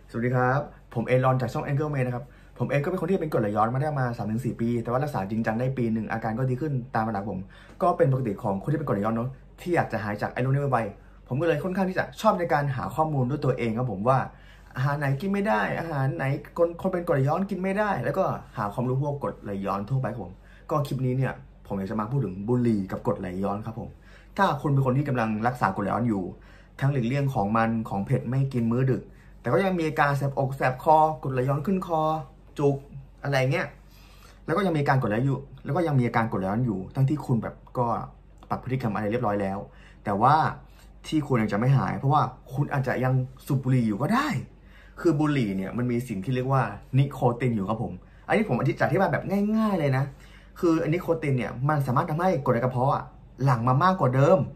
สวัสดีครับผมเอรอนจากช่อง Angle Man นะครับผมเองก็เป็นคนที่เป็นกรดไหลย้อนมาได้มา 3-4 ปีแต่ว่ารักษาจริงจังได้ปีหนึ่งอาการก็ดีขึ้นตามระดับผมก็เป็นปกติของคนที่เป็นกรดไหลย้อนเนาะที่อยากจะหายจากไอ้โรคนี้ไวๆผมก็เลยค่อนข้างที่จะชอบในการหาข้อมูลด้วยตัวเองครับผมว่าอาหารไหนกินไม่ได้อาหารไหนคนเป็นกรดไหลย้อนกินไม่ได้แล้วก็หาความรู้พวกกรดไหลย้อนทั่วไปผมก็คลิปนี้เนี่ยผมอยากจะมาพูดถึงบุหรี่กับกรดไหลย้อนครับผมถ้าคุณเป็นคนที่กำลังรักษากรดไหลย้อนอยู่ทั้งหลีกเลี่ยงของมันของเผ็ดไม่กินมื้อดึกแต่ก็ยังมีอาการแสบอกแสบคอกรดไหลย้อนขึ้นคอจุกอะไรเงี้ยแล้วก็ยังมีอาการกรดไหลอยู่แล้วก็ยังมีอาการกรดไหลย้อนอยู่ทั้งที่คุณแบบก็ปรับพฤติกรรมอะไรเรียบร้อยแล้วแต่ว่าที่คุณยังจะไม่หายเพราะว่าคุณอาจจะยังสูบบุหรี่อยู่ก็ได้คือบุหรี่เนี่ยมันมีสิ่งที่เรียกว่านิโคตินอยู่ครับผมอันนี้ผมจะอธิบายแบบง่ายๆเลยนะคือนิโคตินเนี่ยมันสามารถทำให้กรดในกระเพาะหลั่งมามากกว่าเดิม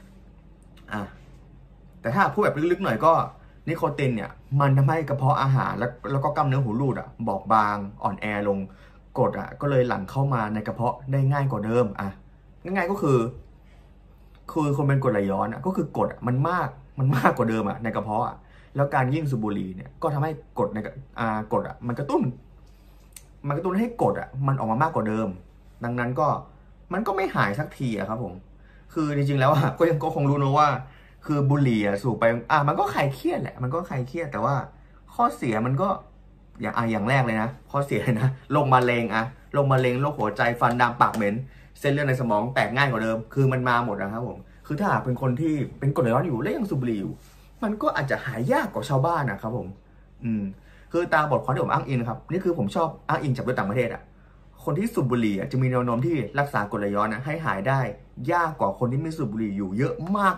แต่ถ้าพูดแบบลึกๆหน่อยก็นิโคตินเนี่ยมันทำให้กระเพาะอาหารแล้วก็กล้ามเนื้อหูรูดบอบบางอ่อนแอลงกรดก็เลยหลั่งเข้ามาในกระเพาะได้ง่ายกว่าเดิมง่ายๆก็คือคนเป็นกรดไหลย้อนก็คือกรดมันมากกว่าเดิมในกระเพาะแล้วการยิ่งสูบบุหรี่เนี่ยก็ทำให้กรดในกรดมันกระตุ้นให้กรดมันออกมามากกว่าเดิมดังนั้นก็มันก็ไม่หายสักทีครับผมคือจริงๆแล้วก็คงรู้นะว่าคือบุหรี่สูบไปมันก็คลายเครียดแหละมันก็คลายเครียดแต่ว่าข้อเสียมันก็อย่างแรกเลยนะข้อเสียนะโรคมะเร็งโรคหัวใจฟันดำปากเหม็นเส้นเลือดในสมองแตกง่ายกว่าเดิมคือมันมาหมดนะครับผมคือถ้าหากเป็นคนที่เป็นกรดไหลย้อนอยู่และยังสูบบุหรี่อยู่มันก็อาจจะหายยากกว่าชาวบ้านนะครับผมคือตามบทความที่ผมอ้างอิงนะครับนี่คือผมชอบอ้างอิงจากต่างประเทศคนที่สูบบุหรี่จะมีแนวโน้มที่รักษากรดไหลย้อนให้หายได้ยากกว่าคนที่ไม่สูบบุหรี่อยู่เยอะมาก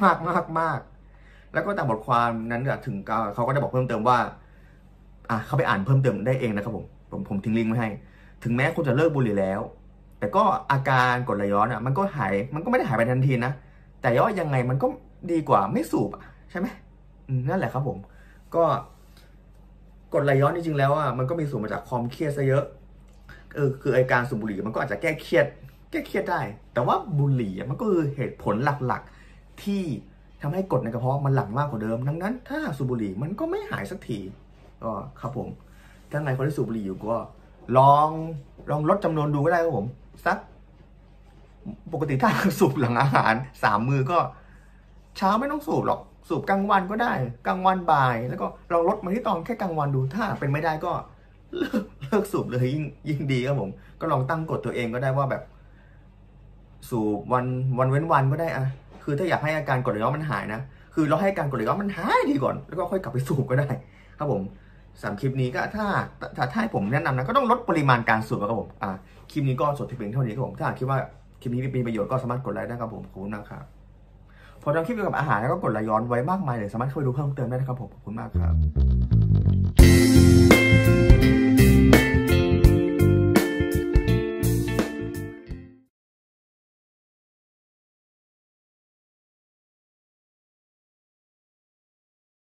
แล้วก็ตามบทความนั้นถึงเขาก็ได้บอกเพิ่มเติมว่าเขาไปอ่านเพิ่มเติมได้เองนะครับผมทิ้งลิงก์ไว้ให้ถึงแม้คุณจะเลิกบุหรี่แล้วแต่ก็อาการกรดไหลย้อนมันก็ไม่ได้หายไปทันทีนะแต่ว่ายังไงมันก็ดีกว่าไม่สูบใช่ไหมนั่นแหละครับผมก็กรดไหลย้อนจริงๆแล้วมันก็มีส่วนมาจากความเครียดซะเยอะคือไอการสูบบุหรี่มันก็อาจจะแก้เครียดได้แต่ว่าบุหรี่มันก็คือเหตุผลหลักๆที่ทำให้กรดในกระเพาะมันหลั่งมากกว่าเดิมดังนั้นถ้าสูบบุหรี่มันก็ไม่หายสักทีก็ครับผมถ้าไงคนที่สูบบุหรี่อยู่ก็ลองลดจำนวนดูก็ได้ครับผมสักปกติถ้าสูบหลังอาหาร3 มื้อก็เช้าไม่ต้องสูบหรอกสูบกลางวันก็ได้กลางวันบ่ายแล้วก็ลองลดมาที่ตอนแค่กลางวันดูถ้าเป็นไม่ได้ก็เลิกสูบเลยยิ่งดีครับผมก็ลองตั้งกฎตัวเองก็ได้ว่าแบบสูบวันเว้นวันก็ได้คือถ้าอยากให้อาการกรดไหลย้อนมันหายนะคือเราให้อาการกรดไหลย้อนมันหายดีก่อนแล้วก็ค่อยกลับไปสูบก็ได้ครับผม3 คลิปนี้ก็ถ้าให้ผมแนะนำนะก็ต้องลดปริมาณการสูบครับผมคลิปนี้ก็สดที่เพียงเท่านี้ครับผมถ้าคิดว่าคลิปนี้มีประโยชน์ก็สามารถกดไลค์ได้ครับผมขอบคุณมากครับพอทำคลิปเกี่ยวกับอาหารแล้วก็กดไหลย้อนไว้มากมายเลยสามารถเข้าไปดูเพิ่มเติมได้นะครับผมขอบคุณมากครับ